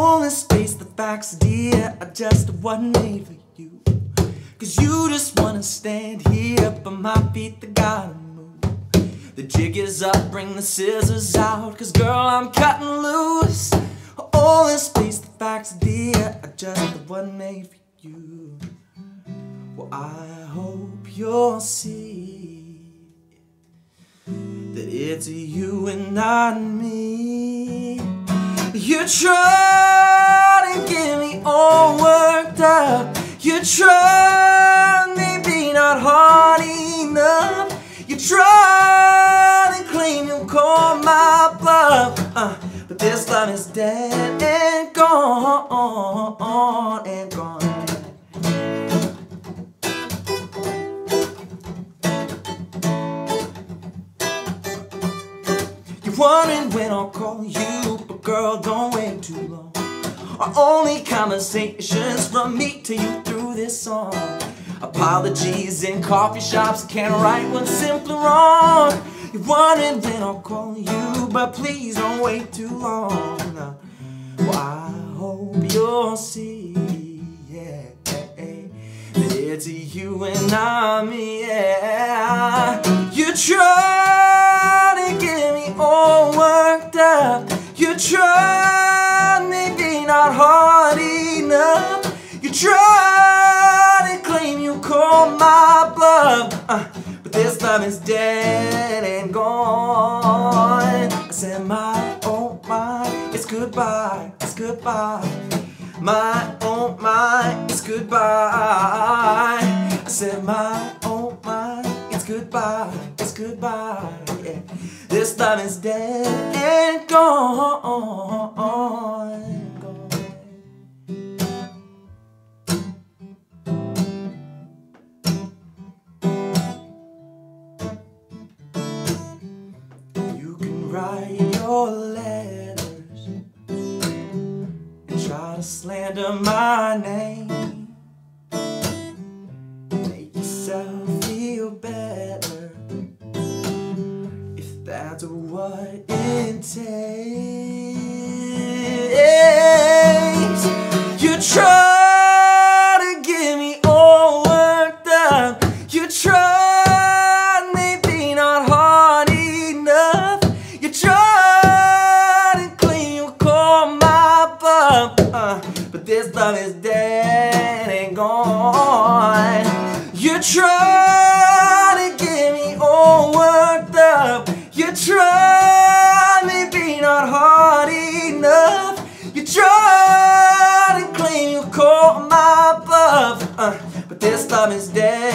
all this space, the facts, dear, are just wasn't made for you. Cause you just wanna stand here, but my feet, they gotta move. The jig is up, bring the scissors out, cause girl, I'm cutting loose. All this space, the facts, dear, are just wasn't made for you. Well, I hope you'll see that it's you and not me. You try to get me all worked up. You try, maybe not hard enough. You try to claim you'll call my bluff, but this love is dead and gone and gone. You're wondering when I'll call you, but girl, don't wait too long. Our only conversations from me to you through this song. Apologies in coffee shops, can't write what's simply wrong. You're wondering when I'll call you, but please don't wait too long. Well, I hope you'll see, yeah, that it's you and not me, yeah. You try to get me all worked up. You try, maybe not hard enough. You try to claim you call my bluff, but this love is dead and gone. I said my, oh my, it's goodbye, it's goodbye. My, oh my, it's goodbye. I said my, oh my, it's goodbye, it's goodbye, yeah. This love is dead and gone. You can write your letters and try to slander my name, make yourself feel better, if that's what it takes. You try to get me all worked up. You try, maybe not hard enough. You try to claim you call my bluff, but this love is dead and gone. You try to get me all worked up. You try, maybe not hard enough. You try to claim you call my bluff, but this love is dead.